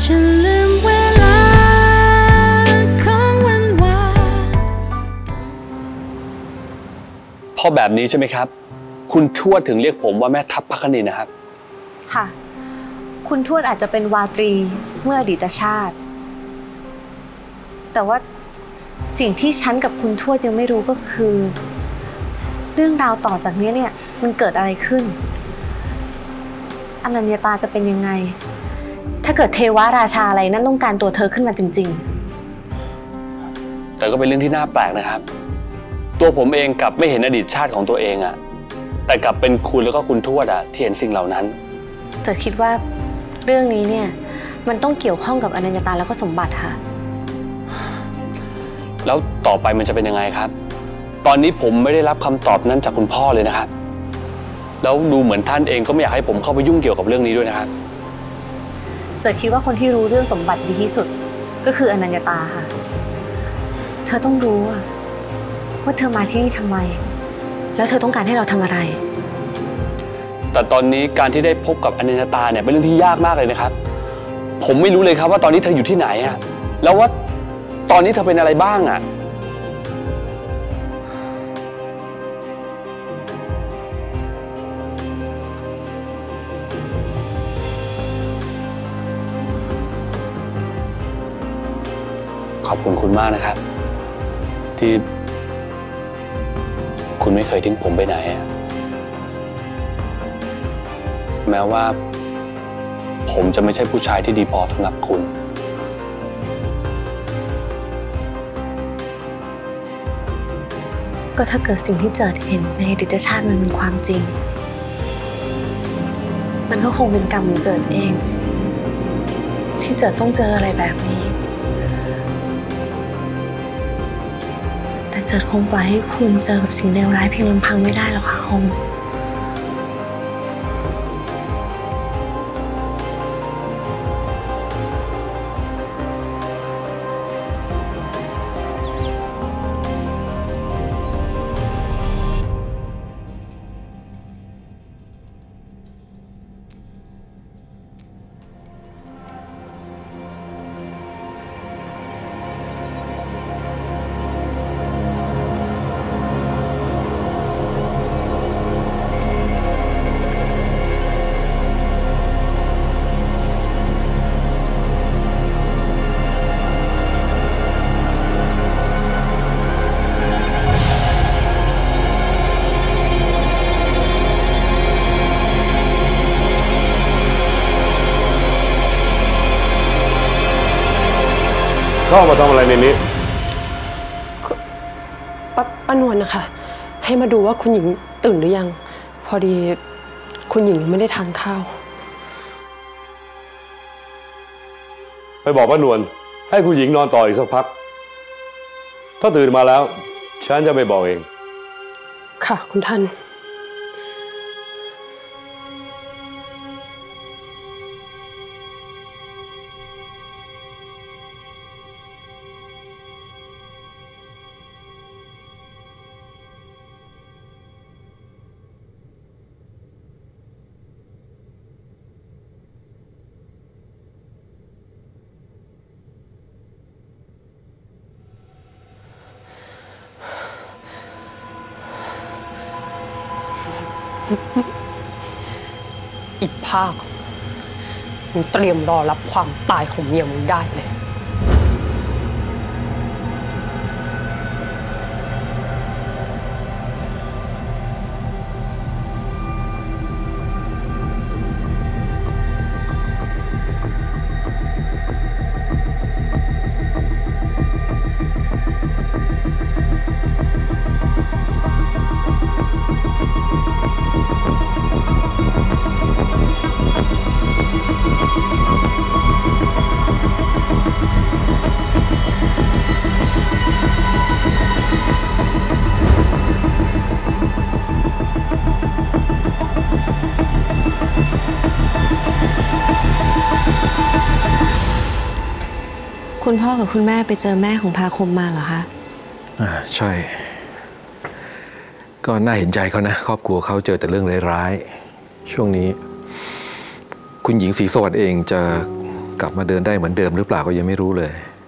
ฉันลืมเวลาของวันวานพอแบบนี้ใช่ไหมครับคุณทวดถึงเรียกผมว่าแม่ทัพพระคณินนะครับค่ะคุณทวดอาจจะเป็นวาตรีเมื่ออดีตชาติแต่ว่าสิ่งที่ฉันกับคุณทวดยังไม่รู้ก็คือเรื่องราวต่อจากนี้เนี่ยมันเกิดอะไรขึ้นอนัญญาตาจะเป็นยังไงถ้าเกิดเทวราชาอะไรนั่นต้องการตัวเธอขึ้นมาจริงๆแต่ก็เป็นเรื่องที่น่าแปลกนะครับตัวผมเองกลับไม่เห็นอดีตชาติของตัวเองอะแต่กลับเป็นคุณแล้วก็คุณทวดอะที่เห็นสิ่งเหล่านั้นเจิดคิดว่าเรื่องนี้เนี่ยมันต้องเกี่ยวข้องกับอนัญญาตาแล้วก็สมบัติค่ะแล้วต่อไปมันจะเป็นยังไงครับตอนนี้ผมไม่ได้รับคำตอบนั้นจากคุณพ่อเลยนะครับแล้วดูเหมือนท่านเองก็ไม่อยากให้ผมเข้าไปยุ่งเกี่ยวกับเรื่องนี้ด้วยนะครับเจิดคิดว่าคนที่รู้เรื่องสมบัติดีที่สุดก็คืออนัญญาตาค่ะเธอต้องรู้ว่าเธอมาที่นี่ทำไมแล้วเธอต้องการให้เราทำอะไรแต่ตอนนี้การที่ได้พบกับอนัญญาตาเนี่ยเป็นเรื่องที่ยากมากเลยนะครับผมไม่รู้เลยครับว่าตอนนี้เธออยู่ที่ไหนอะแล้วว่าตอนนี้เธอเป็นอะไรบ้างอะขอบคุณคุณมากนะครับที่คุณไม่เคยทิ้งผมไปไหนแม้ว่าผมจะไม่ใช่ผู้ชายที่ดีพอสำหรับคุณก็ถ้าเกิดสิ่งที่เจิดเห็นในอดีตชาติมันเป็นความจริงมันก็คงเป็นกรรมของเจิดเองที่เจิดต้องเจออะไรแบบนี้แต่เจิดคงปล่อยให้คุณเจอกับสิ่งเลวร้ายเพียงลำพังไม่ได้หรอกค่ะคงเข้ามาทำอะไรในนี้ป้านวลนะคะให้มาดูว่าคุณหญิงตื่นหรือยังพอดีคุณหญิงไม่ได้ทานข้าวไปบอกป้านวลให้คุณหญิงนอนต่ออีกสักพักถ้าตื่นมาแล้วฉันจะไปบอกเองค่ะคุณท่านอีกภาคมึงเตรียมรอรับความตายของเมียมึงได้เลยคุณพ่อกับคุณแม่ไปเจอแม่ของพาคมมาเหรอคะใช่ก็น่าเห็นใจเขานะครอบครัวเขาเจอแต่เรื่องร้ายๆช่วงนี้คุณหญิงศรีสวัสดิ์เองจะกลับมาเดินได้เหมือนเดิมหรือเปล่าก็ยังไม่รู้เลย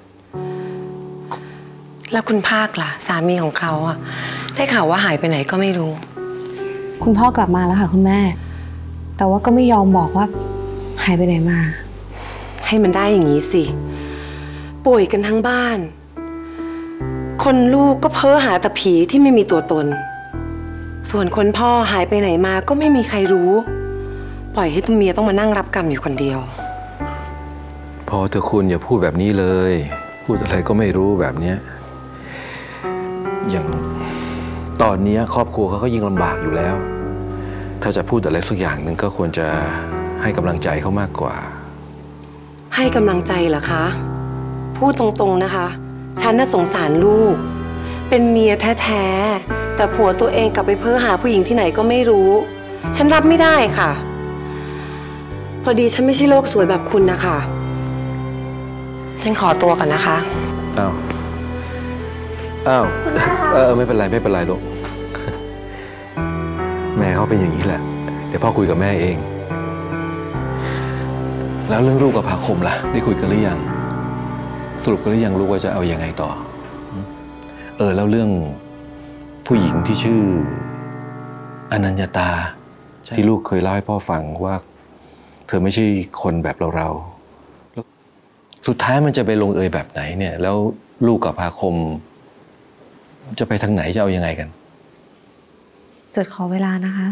แล้วคุณภาคล่ะสามีของเขาอะได้ข่าวว่าหายไปไหนก็ไม่รู้คุณพ่อกลับมาแล้วค่ะคุณแม่ แต่ว่าก็ไม่ยอมบอกว่าหายไปไหนมาให้มันได้อย่างนี้สิป่วยกันทั้งบ้านคนลูกก็เพ้อหาแต่ผีที่ไม่มีตัวตนส่วนคนพ่อหายไปไหนมาก็ไม่มีใครรู้ปล่อยให้ตัวเมียต้องมานั่งรับกรรมอยู่คนเดียวพอเธอคุณอย่าพูดแบบนี้เลยพูดอะไรก็ไม่รู้แบบเนี้ยอย่างตอนนี้ครอบครัวเขาก็ยิ่งลำบากอยู่แล้วถ้าจะพูดอะไรสักอย่างหนึ่งก็ควรจะให้กำลังใจเขามากกว่าให้กำลังใจเหรอคะพูดตรงๆนะคะฉันน่ะสงสารลูกเป็นเมียแท้ๆแต่ผัวตัวเองกลับไปเพ้อหาผู้หญิงที่ไหนก็ไม่รู้ฉันรับไม่ได้ค่ะพอดีฉันไม่ใช่โลกสวยแบบคุณนะคะฉันขอตัวก่อนนะคะอ้าวไม่เป็นไรลูกแม่เขาเป็นอย่างนี้แหละเดี๋ยวพ่อคุยกับแม่เองแล้วเรื่องลูกกับภาคมล่ะได้คุยกันหรือยังสรุปกันหรือยังลูกว่าจะเอายังไงต่อแล้วเรื่องผู้หญิงที่ชื่ออนัญญาตาที่ลูกเคยเล่าให้พ่อฟังว่าเธอไม่ใช่คนแบบเราแล้วสุดท้ายมันจะไปลงเอยแบบไหนเนี่ยแล้วลูกกับภาคมจะไปทางไหนจะเอายังไงกันเจิดขอเวลานะคะ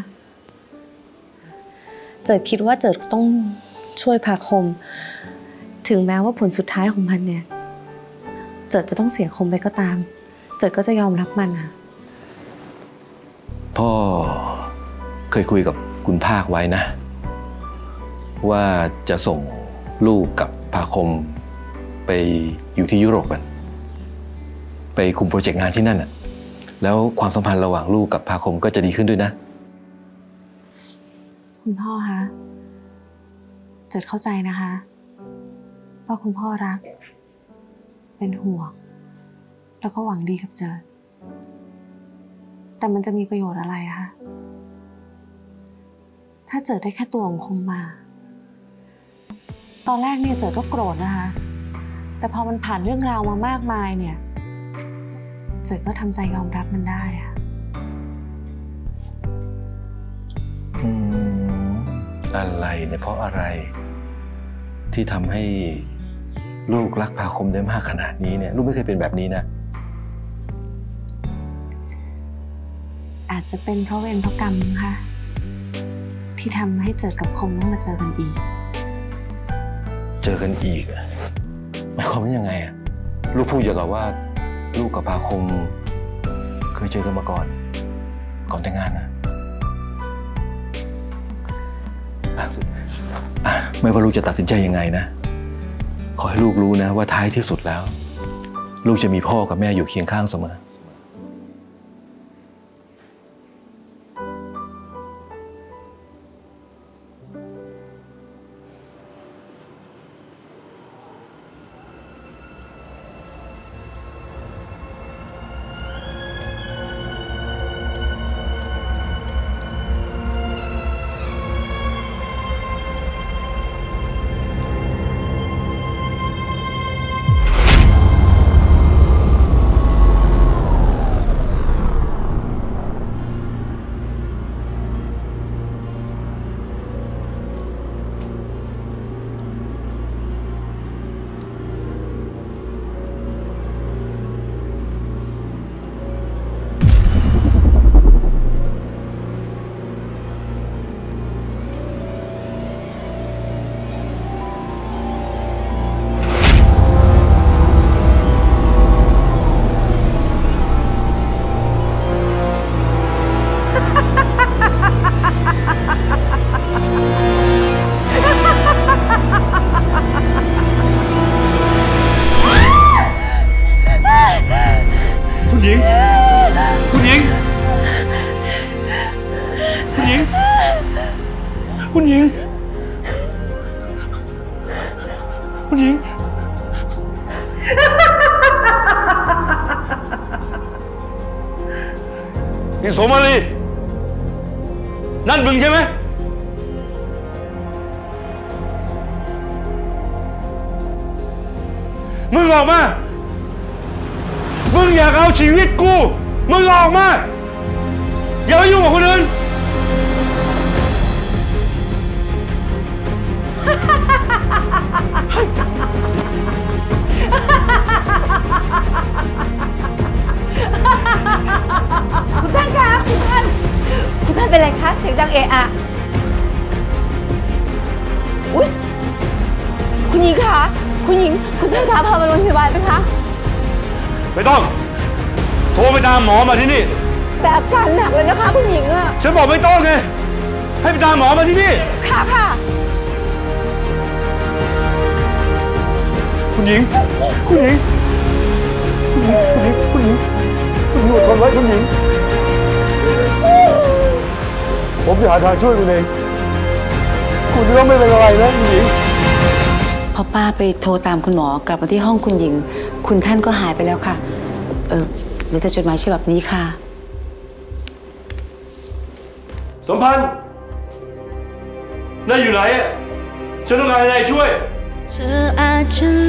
เจิดคิดว่าเจิดต้องช่วยภาคมถึงแม้ว่าผลสุดท้ายของมันเนี่ยเจิดจะต้องเสียคมไปก็ตามเจิดก็จะยอมรับมันค่ะพ่อเคยคุยกับคุณภาคไว้นะว่าจะส่งลูกกับภาคมไปอยู่ที่ยุโรปกันไปคุมโปรเจกต์งานที่นั่นน่ะแล้วความสัมพันธ์ระหว่างลูกกับภาคมก็จะดีขึ้นด้วยนะคุณพ่อคะเจิดเข้าใจนะคะว่าคุณพ่อรักเป็นห่วงแล้วก็หวังดีกับเจิดแต่มันจะมีประโยชน์อะไรคะถ้าเจิดได้แค่ตัวของคมมาตอนแรกเนี่ยเจิดก็โกรธนะคะแต่พอมันผ่านเรื่องราวมามากมายเนี่ยเจิดก็ทำใจยอมรับมันได้อะอะไรเนี่ยเพราะอะไรที่ทำให้ลูกรักภาคมได้มากขนาดนี้เนี่ยลูกไม่เคยเป็นแบบนี้นะอาจจะเป็นเพราะเวรเพราะกรรมค่ะที่ทำให้เจิดกับคมต้องมาเจอกันอีกหมายความว่ายังไงอะลูกพูดอย่างกับว่าลูกกับภาคมเคยเจอกันมาก่อนแต่งงานนะไม่ว่าลูกจะตัดสินใจยังไงนะขอให้ลูกรู้นะว่าท้ายที่สุดแล้วลูกจะมีพ่อกับแม่อยู่เคียงข้างเสมอคุณหญิงนี่โสมาลีนั่นมึงใช่ไหมมึงออกมา มึงอยากเอาชีวิตกู มึงออกมา อย่าไปยุ่งกับคนอื่นคุณท่านคะคุณท่านเป็นไรคะเสียงดังเอะอะอุ๊ยคุณหญิงคะคุณท่านคะพาไปโรงพยาบาลไหมคะไม่ต้อง โทรไปตามหมอมาที่นี่แต่อาการหนักเลยนะคะคุณหญิงอะฉันบอกไม่ต้องไง ให้ไปตามหมอมาที่นี่ค่ะคุณหญิงอดทนไว้คุณหญิง ผมจะหาทางช่วยคุณเอง คุณจะต้องไม่เป็นอะไรนะคุณหญิงพอป้าไปโทรตามคุณหมอกลับมาที่ห้องคุณหญิง คุณท่านก็หายไปแล้วค่ะเหลือแต่จดหมายฉบับนี้ค่ะสมพันธ์นายอยู่ไหนฉันต้องการให้นายช่วยเธออาจจะ